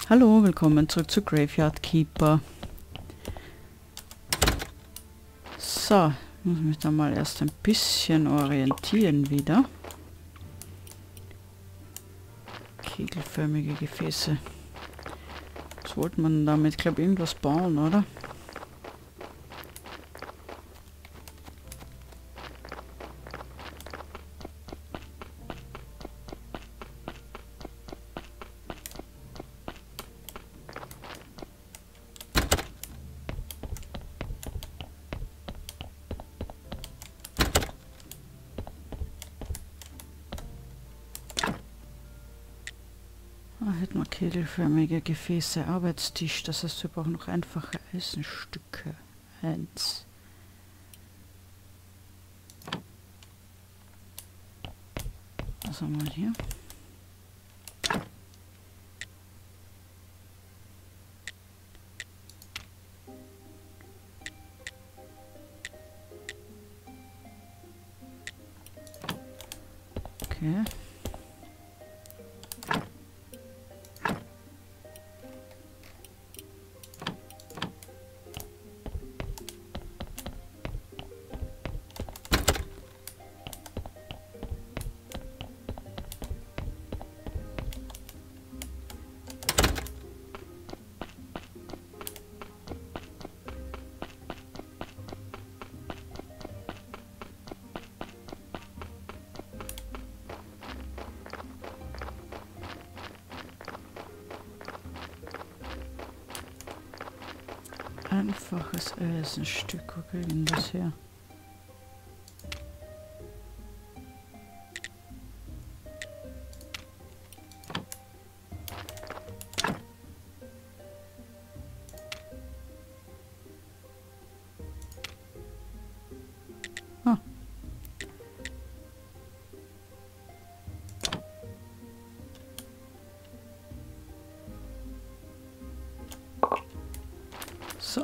Hallo, willkommen zurück zu Graveyard Keeper. So, muss mich da mal erst ein bisschen orientieren wieder. Kegelförmige Gefäße. Was wollte man damit? Ich glaube, irgendwas bauen, oder? Hätten wir kegelförmige Gefäße, Arbeitstisch, das heißt, wir brauchen noch einfache Eisenstücke. 1. Was haben wir hier? Okay. Einfaches Eisenstück, wo kriegen wir das her? Ah. So.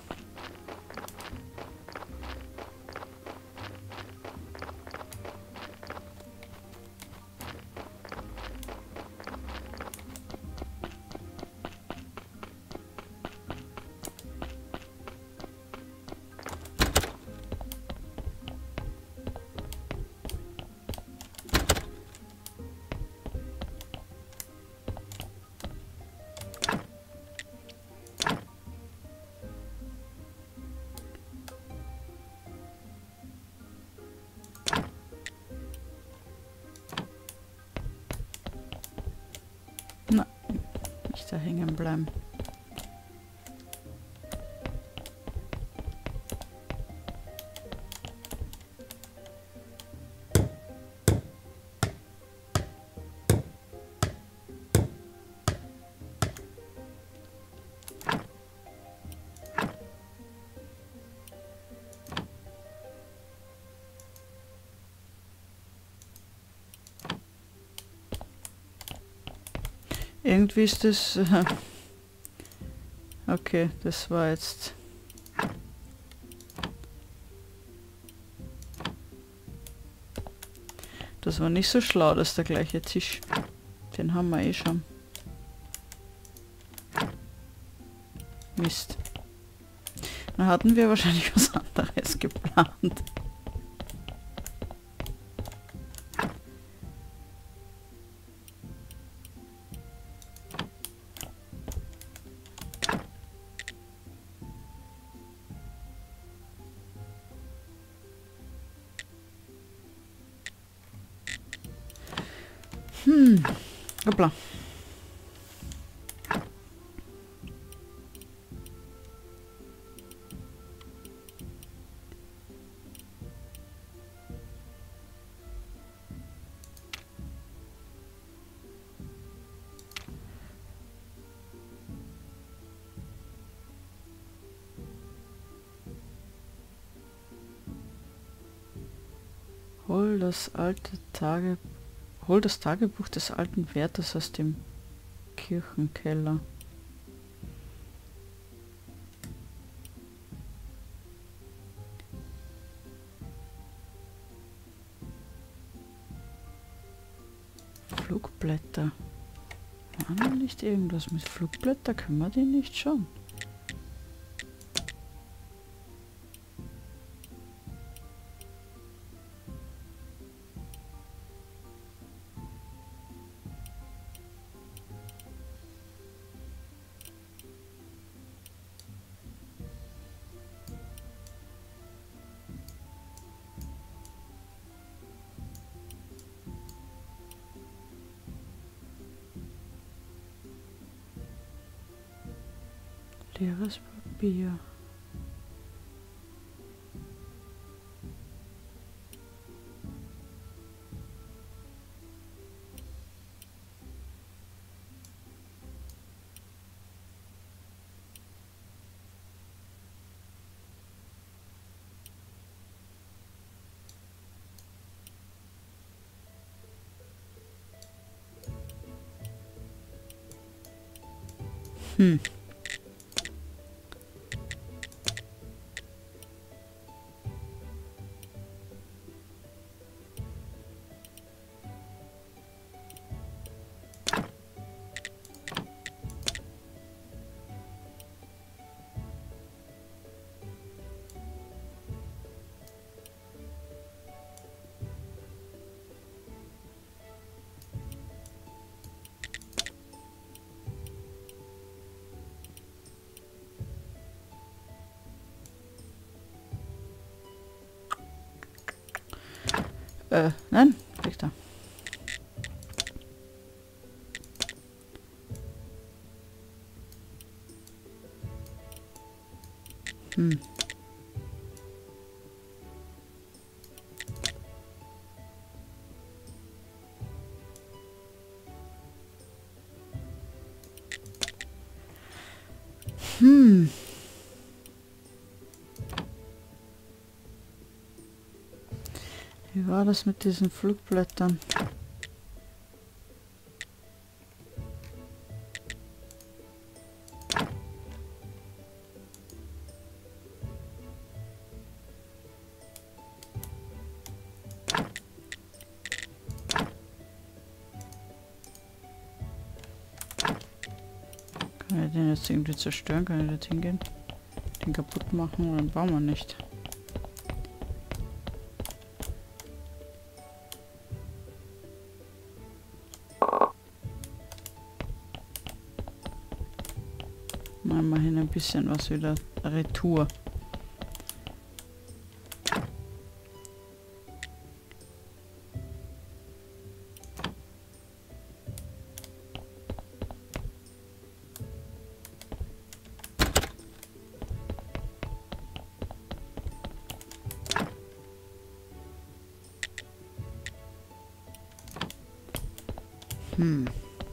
Na, nicht da hängen bleiben. Irgendwie ist das... okay, das war jetzt... Das war nicht so schlau, dass der gleiche Tisch. Den haben wir eh schon. Mist. Dann hatten wir wahrscheinlich was anderes geplant. Hoppla. Hol das Tagebuch des alten Wärters aus dem Kirchenkeller. Flugblätter. War noch nicht irgendwas mit Flugblätter? Können wir die nicht schon? Leeres Papier. Hm. Nein, weg da. Hm. Hm. Wie war das mit diesen Flugblättern? Kann ich den jetzt irgendwie zerstören? Kann ich das hingehen? Den kaputt machen oder bauen wir nicht? Immerhin ein bisschen was wieder Retour. Hm.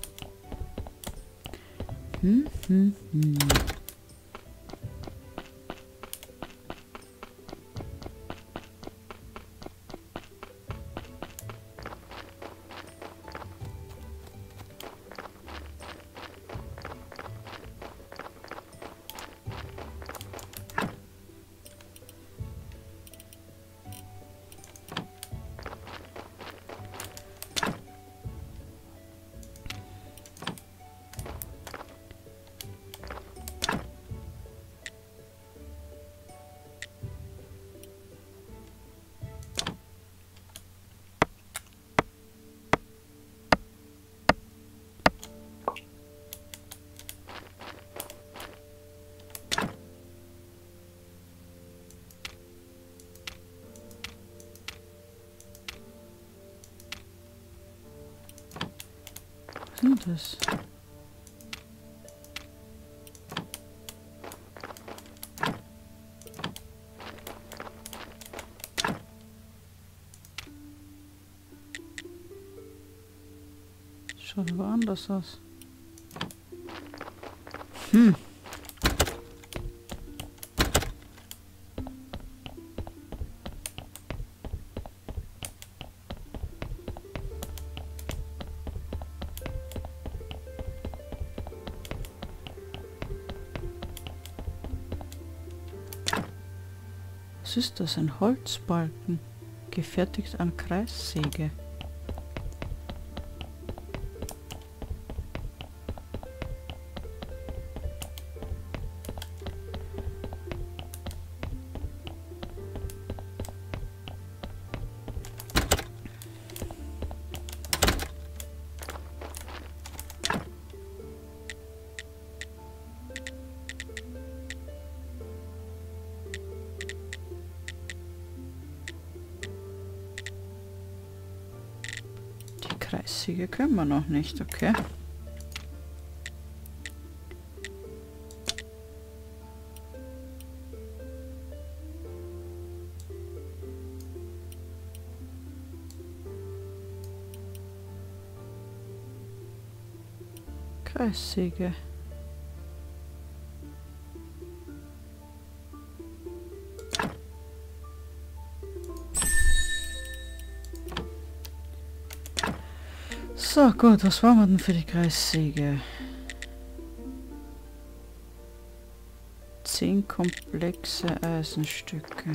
Was ist das? Schaut aber anders aus. Hm. Was ist das? Ein Holzbalken, gefertigt an Kreissäge. Kreissäge können wir noch nicht, okay. Kreissäge. So, gut, was wollen wir denn für die Kreissäge? 10 komplexe Eisenstücke.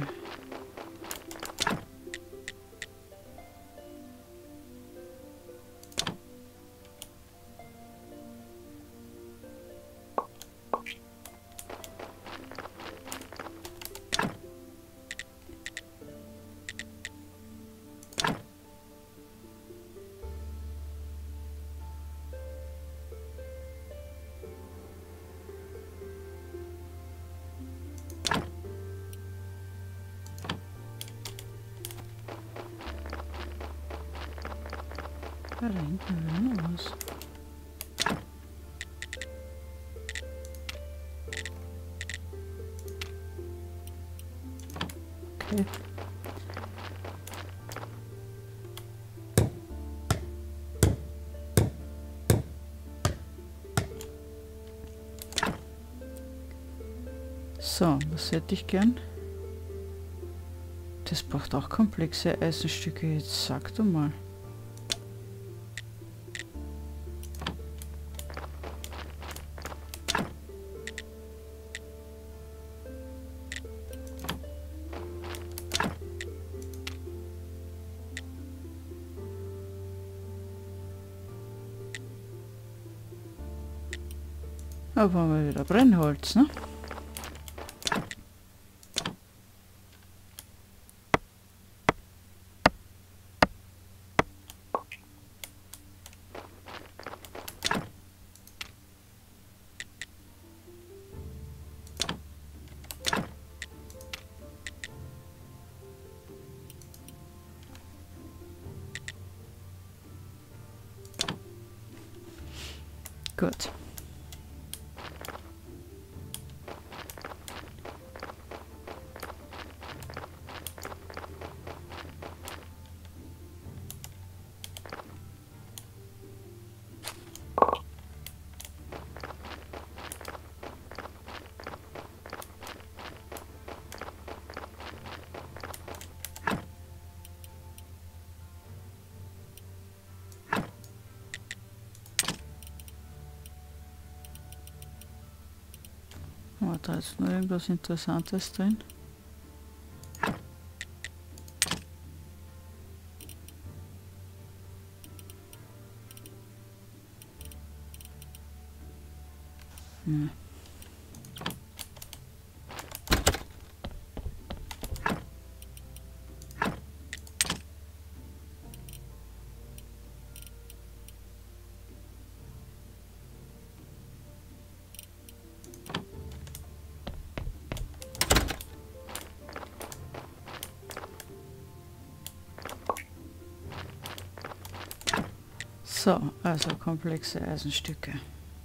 Da hinten wäre noch was. Okay. So, was hätte ich gern? Das braucht auch komplexe Eisenstücke. Jetzt sag du mal. Aber haben wir wieder Brennholz, ne? Gut. Oh, da ist noch irgendwas Interessantes drin. Hm. So, also komplexe Eisenstücke.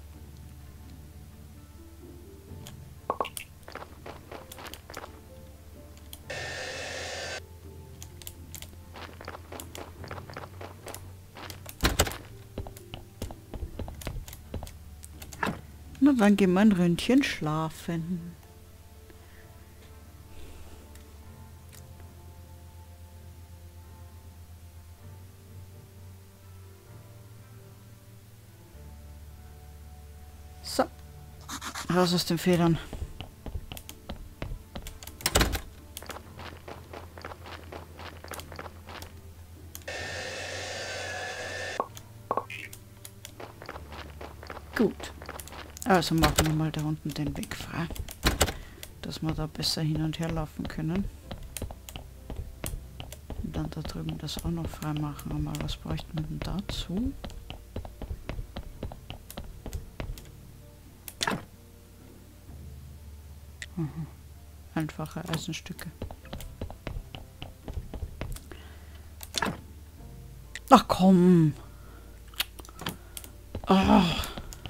Na, dann gehen wir ein Ründchen schlafen. So, raus aus den Federn. Gut. Also machen wir mal da unten den Weg frei, dass wir da besser hin und her laufen können. Und dann da drüben das auch noch frei machen. Aber was bräuchten wir denn dazu? Einfache Eisenstücke. Ach komm! Oh.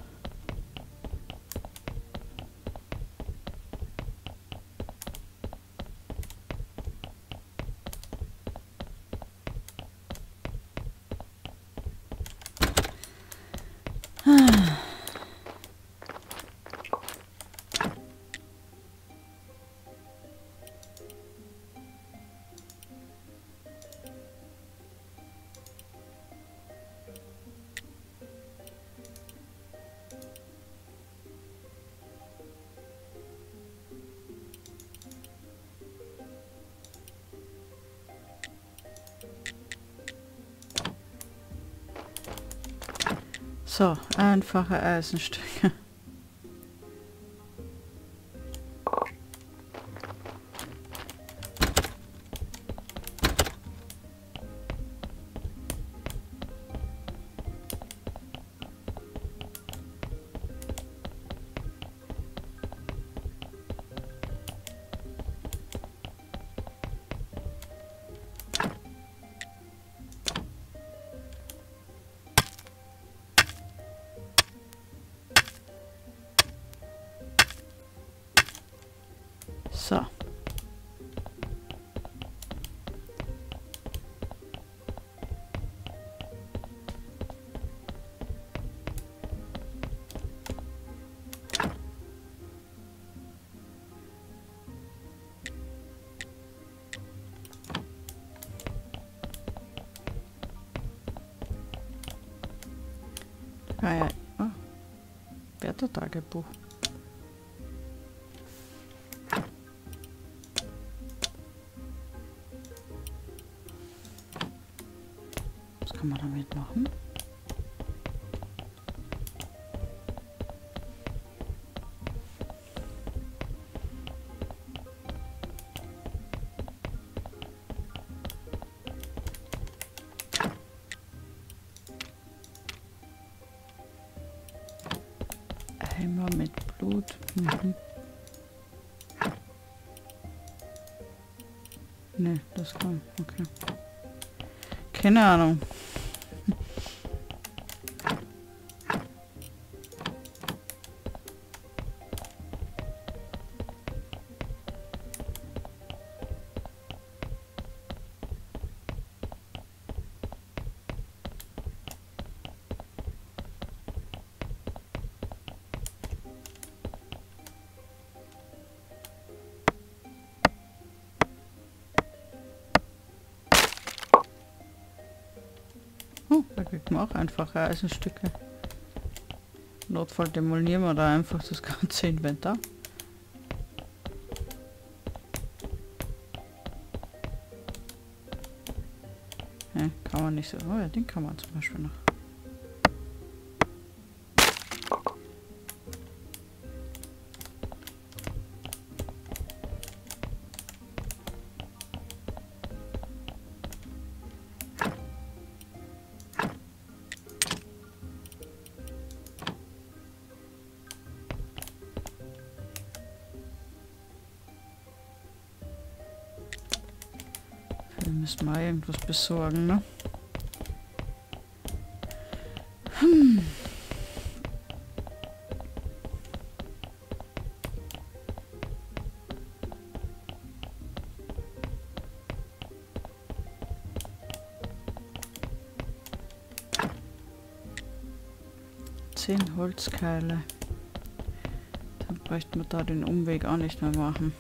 So, einfache Eisenstücke. So. Ah ja, oh. Wärtertagebuch. Was kann man damit machen? Eimer mit Blut. Mhm. Ne, das kann. Okay. Keine Ahnung. Oh, da kriegt man auch einfache Eisenstücke. Notfall demolieren wir da einfach das ganze Inventar. Ja, kann man nicht so. Oh ja, den kann man zum Beispiel noch. Wir müssen mal irgendwas besorgen, ne? Hm. Zehn Holzkeile. Dann bräuchten wir da den Umweg auch nicht mehr machen.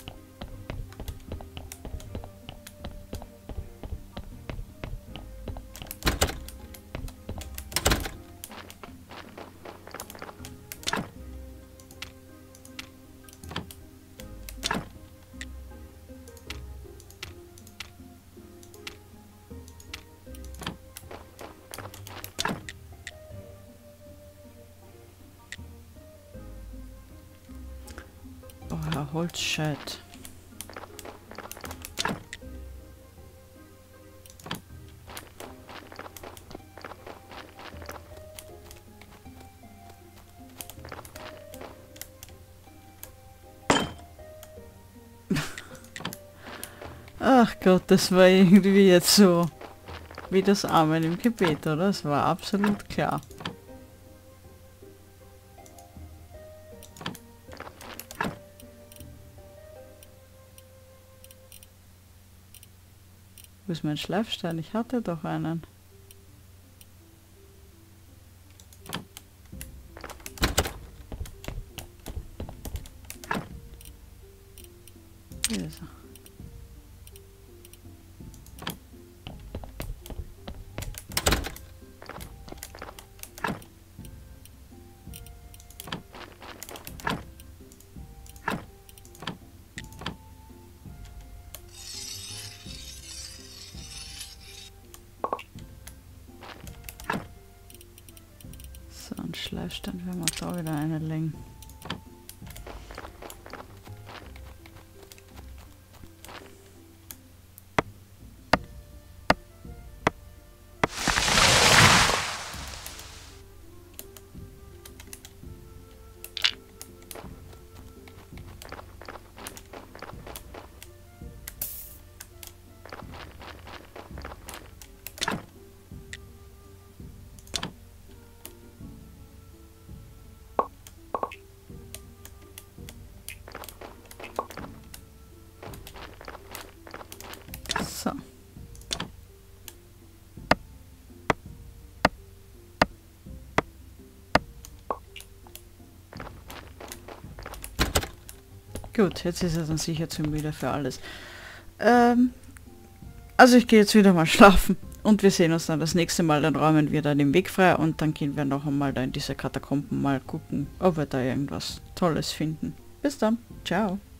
Oh, Holzscheit. Ach Gott, das war irgendwie jetzt so wie das Amen im Gebet, oder? Das war absolut klar. Wo ist mein Schleifstein? Ich hatte doch einen. Hier ist er. So, ein Schleifstein werden wir da wieder eine legen. So. Gut, jetzt ist er dann sicher zu müde für alles. Also ich gehe jetzt wieder mal schlafen und wir sehen uns dann das nächste Mal, dann räumen wir da den Weg frei und dann gehen wir noch einmal da in diese Katakomben mal gucken, ob wir da irgendwas Tolles finden. Bis dann, ciao.